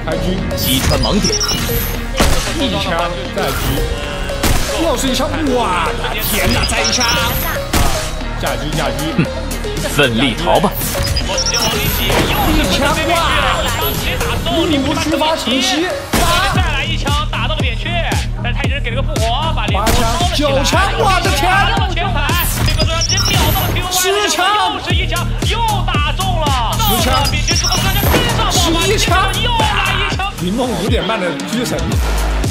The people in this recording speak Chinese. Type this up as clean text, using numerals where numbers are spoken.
开狙， 击穿盲点， 一枪再狙，又是一枪，哇！天哪，再一枪，下狙下狙， 奋力逃吧！ 一枪哇！力无虚发成袭， 再来一枪打到了扁鹊，但太极人给了个复活，把 8枪9枪，我的天！ 前排，这个中央直接秒到了 QY， 10枪， 又是一枪，又打中了 10枪， 扁鹊之后，大家跟上， 11枪， 又来一枪， 林梦5点半的狙神。